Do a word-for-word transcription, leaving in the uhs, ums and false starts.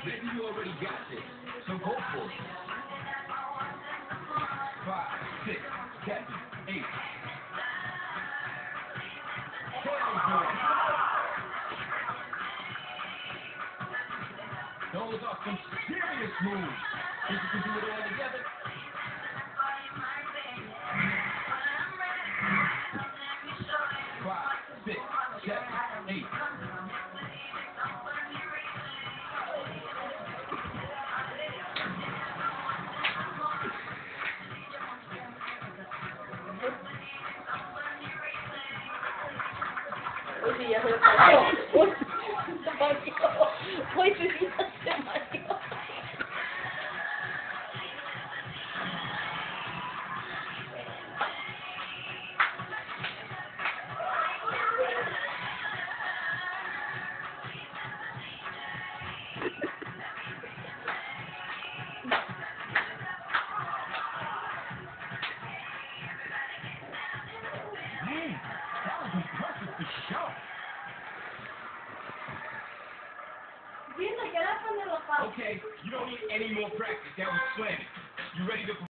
Maybe you already got this, so go for it. Five, six, seven, eight. Tailboard. Those are some serious moves. Think you can do it all together? Five, six, seven, eight. Oye, ya se lo pasó. Uy, se mareó. Uy, su hija se mareó. Man, that was impressive for sure. Viendo que era cuando lo paso. Okay, you don't need any more practice. That was slanted. You ready to